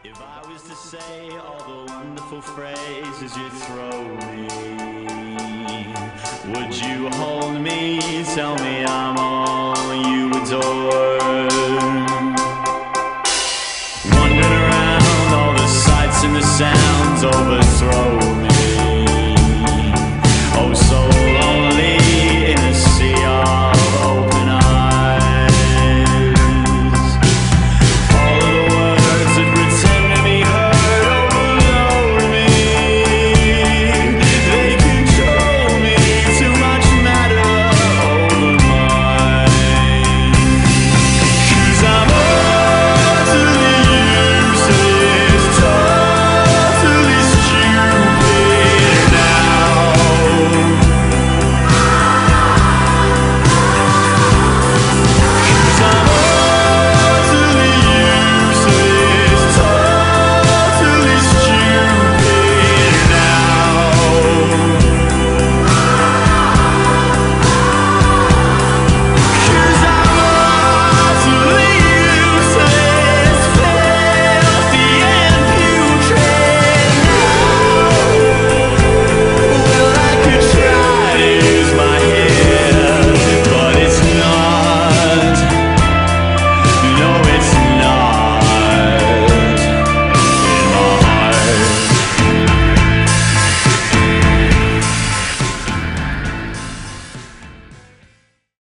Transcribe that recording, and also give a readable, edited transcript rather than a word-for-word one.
If I was to say all the wonderful phrases you throw me, would you hold me, tell me I'm all you adore? Wandering around all the sights and the sounds overthrown.